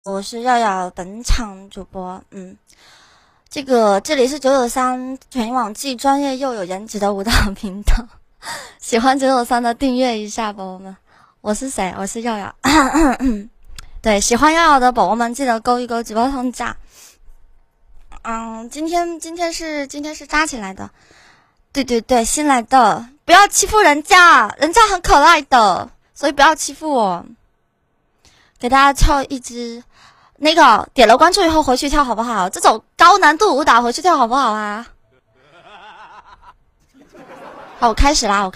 我是耀耀本场主播。这里是993全网既专业又有颜值的舞蹈频道，喜欢993的订阅一下，宝宝们。我是谁？我是耀耀。对，喜欢耀耀的宝宝们记得勾一勾举报上架。今天是扎起来的。对，新来的，不要欺负人家，人家很可爱的，所以不要欺负我。给大家跳一支，那个点了关注以后回去跳好不好？这种高难度舞蹈回去跳好不好啊？好，我开始啦。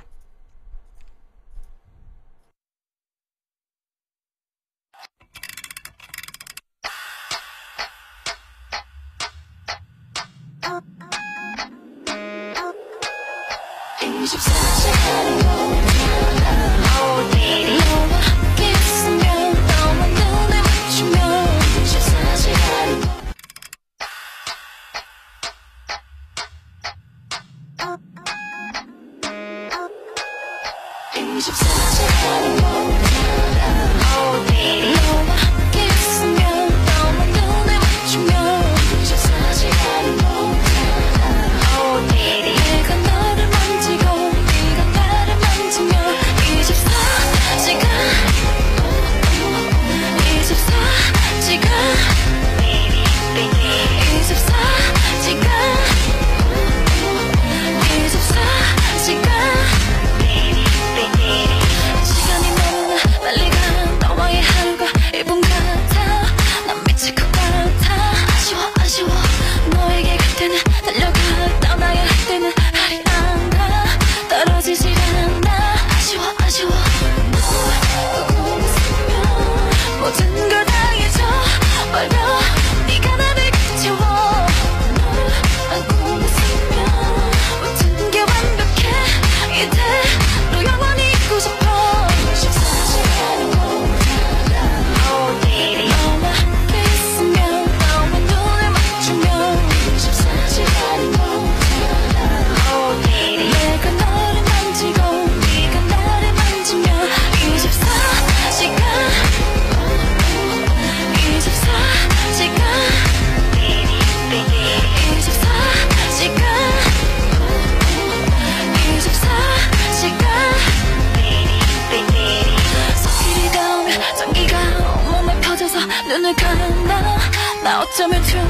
눈을 감아 나 어쩌면 좋아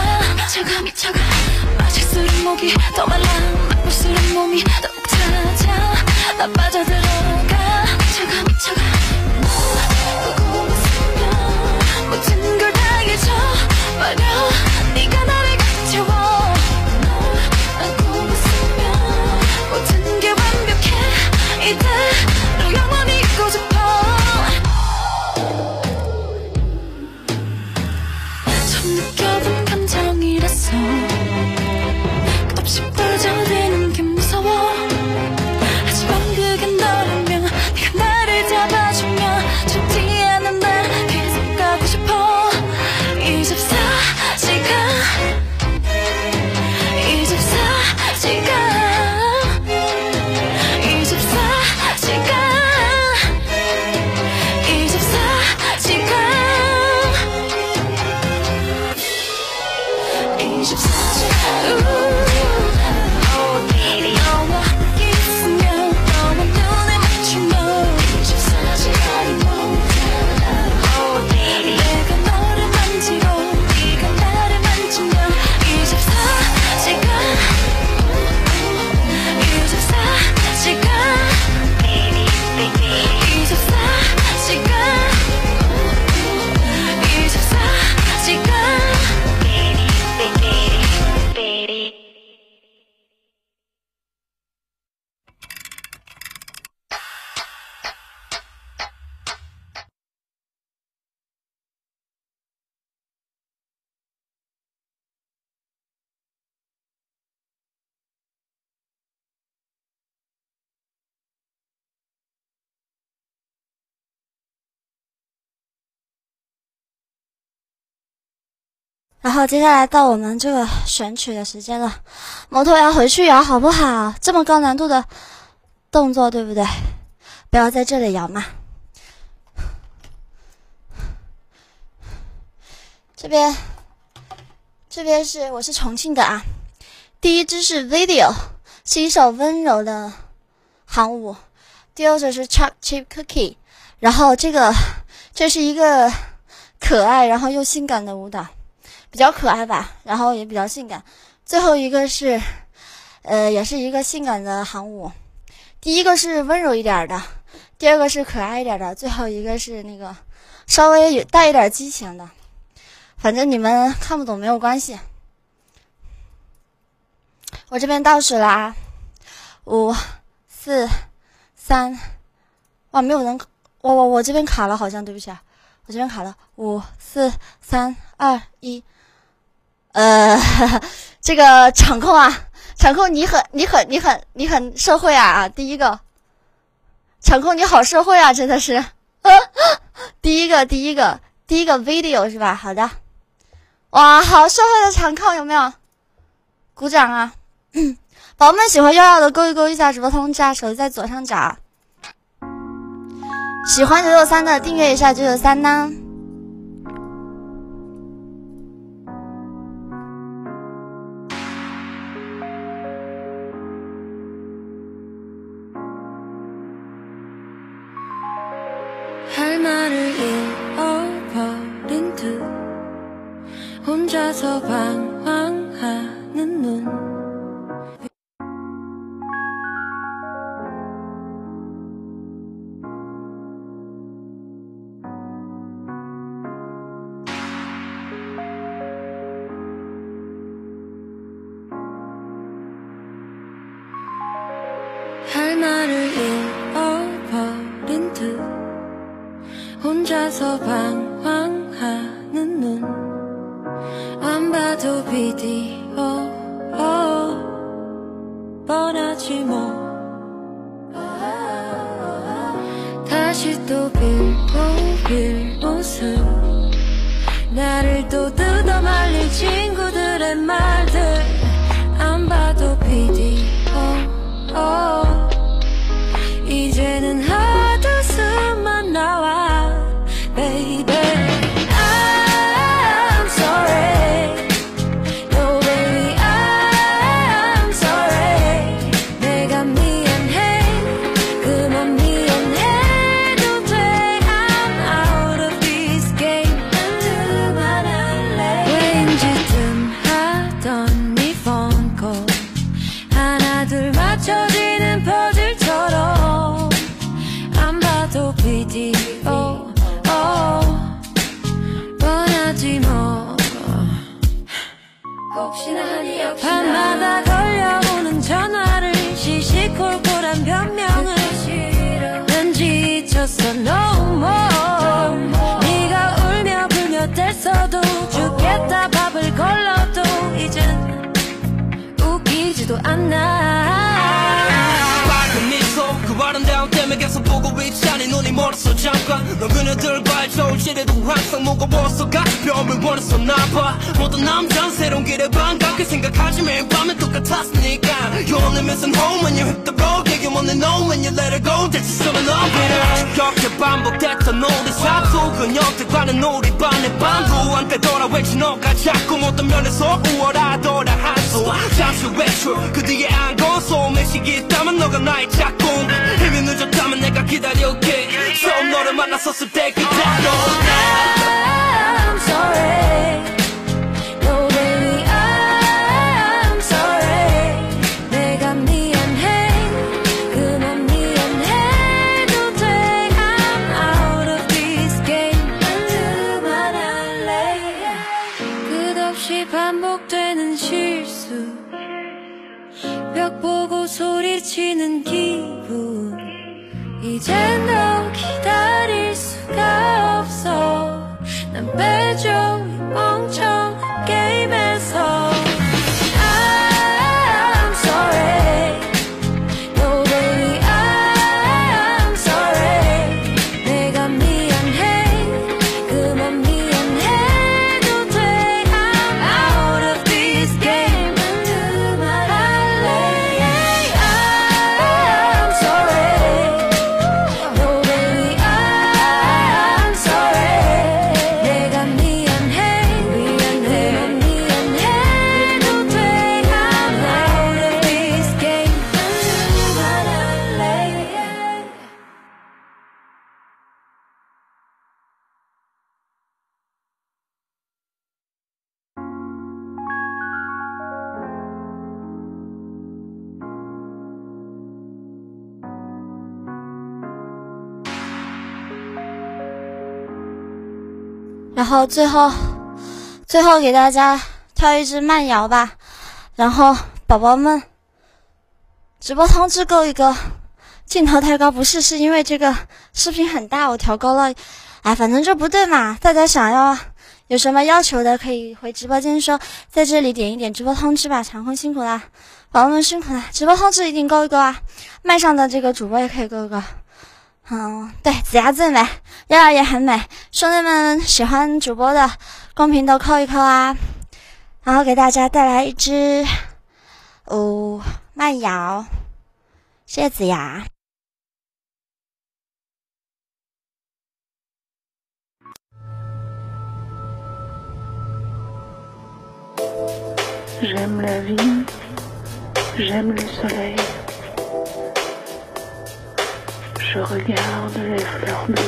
차가 마실수록 목이 더 말라 맛볼수록 몸이 더욱 찾아 나 빠져들어가 차가 보고 있으면 모든 걸 다 잊어버려 네가 나를 가득 채워 안고 있으면 모든 게 완벽해 이대로 영원히 있고 싶어 느껴본 감정이라서 끝없이 빠져드는 게 무서워 하지만 그게 너라면 네가 나를 잡아주면 죽지 않는 날 계속 가고 싶어 24시간 然后接下来到我们这个选曲的时间了，摩托摇回去摇好不好？这么高难度的动作，对不对？不要在这里摇嘛。 这边是我是重庆的啊。第一支是 Video， 是一首温柔的韩舞。第二首是 Chop Chip Cookie， 然后这是一个可爱然后又性感的舞蹈，比较可爱吧，然后也比较性感。最后一个是也是一个性感的韩舞。第一个是温柔一点的，第二个是可爱一点的，最后一个是那个稍微带一点激情的。反正你们看不懂没有关系。我这边倒数了啊，5、4、3，哇，没有人，我这边卡了，好像对不起啊，我这边卡了，5、4、3、2、1。这个场控啊，场控你很社会啊！第一个，场控你好社会啊，真的是。第一个 video 是吧？好的，哇，好社会的场控有没有？鼓掌啊！宝宝们喜欢耀耀的勾一勾一下直播通知啊，手机在左上角。喜欢993的订阅一下993呢。 할 말을 잃어버린 듯 혼자서 방황하는 눈 할 말을 잃어버린 듯 혼자서 방황하는 눈 안 봐도 비디오 뻔하지 뭐 다시 또 빌고 빌 모습 나를 또 뜯어말릴 친구들의 말들 안 봐도 비디오 이제는 헛웃음만 나와 baby I'm sorry no baby I'm sorry 내가 미안해 그만 미안해도 돼 I'm out of this game 그만할래 왠지 뜸하던 네 phone call 하나 둘 맞춰지는 퍼즐처럼 안 봐도 비디오 뻔하지 뭐 혹시나 하니 역시나 밤마다 걸려오는 전화를 시시콜콜한 변명을 난 지쳤어 no more 네가 울며 불며 댔어도 죽겠다 밥을 걸러도 이젠 웃기지도 않아 밝은 미소 그 아름다운 땜에 계속 보고 있자니 눈이 멀었어 잠깐 넌 그녀들과의 조울질에도 항상 무거웠어 가벼움을 원했었나봐 모든 남자는 새로운 길에 반갑게 생각하지 매일 밤에 똑같았으니까 You only missing home when you hit the road Yeah you only know when you let it go That's just so love it 격게 반복됐던 우리 사투 그녀들과는 우리 반의 반도 한때 돌아외친 너가 자꾸 어떤 면에서 우월하더라 한수 잠시 외출 그 뒤에 안건 소음의 시기 있다면 너가 나의 짝꿍 이미 늦었다면 내가 기다릴게 처음 너를 만났었을 때 그대로 I'm sorry No baby I'm sorry 내가 미안해 그만 미안해도 돼 I'm out of this game 그만할래 끝없이 반복되는 실수 벽 보고 소리치는 기분 이젠 너 기다릴 수가 없어 난 빼줘 이 멍청한 게임에서 I'm sorry No baby I'm sorry 내가 미안해 그만 미안해도 돼 I'm out of this game 그만할래 I'm sorry No baby I'm sorry 내가 미안해 然后最后给大家跳一支慢摇吧。然后宝宝们，直播通知够一个，镜头太高不是因为这个视频很大，我调高了。哎，反正就不对嘛。大家想要有什么要求的，可以回直播间说，在这里点一点直播通知吧。长空辛苦啦，宝宝们辛苦啦，直播通知一定够一够啊。麦上的这个主播也可以够一够。对，子牙最美，耀耀也很美。兄弟们喜欢主播的，公屏都扣一扣啊。然后给大家带来一支慢摇，谢谢子牙。 J'aime la vie, j'aime le soleil. Je regarde les fleurs bleues.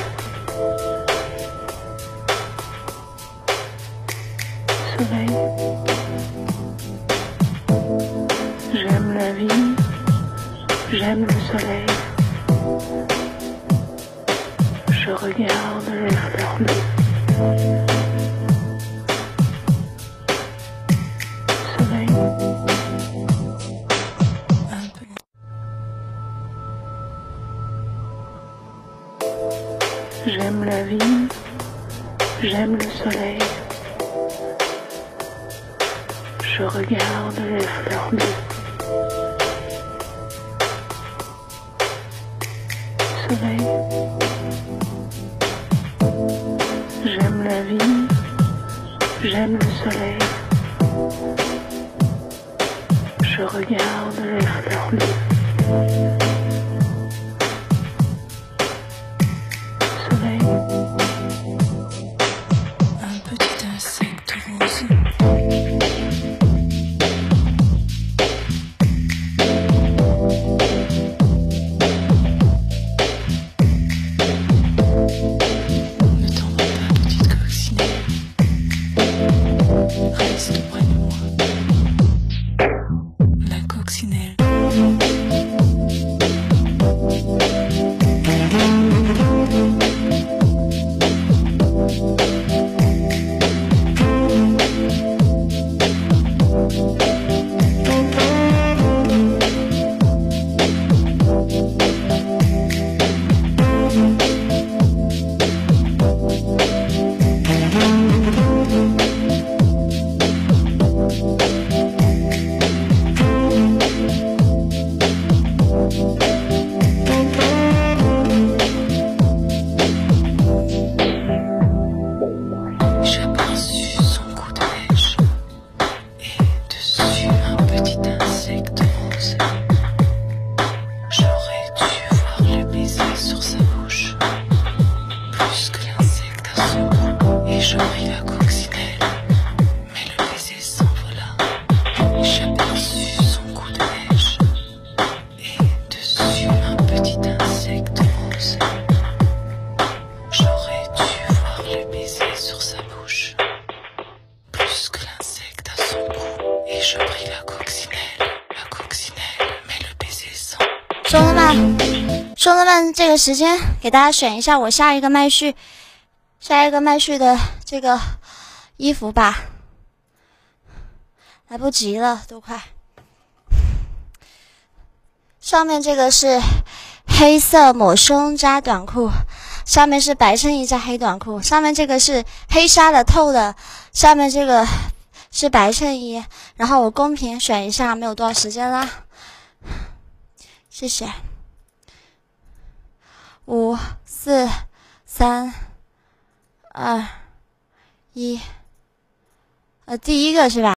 Soleil. J'aime la vie, j'aime le soleil. Je regarde les fleurs bleues. J'aime la vie, j'aime le soleil. Je regarde les fleurs bleues. Soleil. J'aime la vie, j'aime le soleil. Je regarde les fleurs bleues. 兄弟们，这个时间给大家选一下我下一个麦序的这个衣服吧，来不及了，都快。上面这个是黑色抹胸加短裤，下面是白衬衣加黑短裤，上面这个是黑纱的透的，下面这个是白衬衣。然后我公屏选一下，没有多少时间啦，谢谢。5、4、3、2、1，第一个是吧？